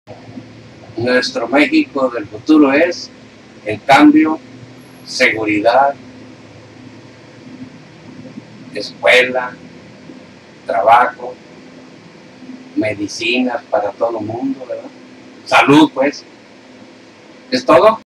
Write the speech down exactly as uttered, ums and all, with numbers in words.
Nuestro México del futuro es, en cambio, seguridad, escuela, trabajo, medicinas para todo el mundo, ¿verdad? Salud, pues. ¿Es todo?